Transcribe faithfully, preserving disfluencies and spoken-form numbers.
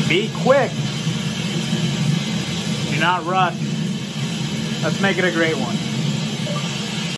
Be quick. Do not rush. Let's make it a great one.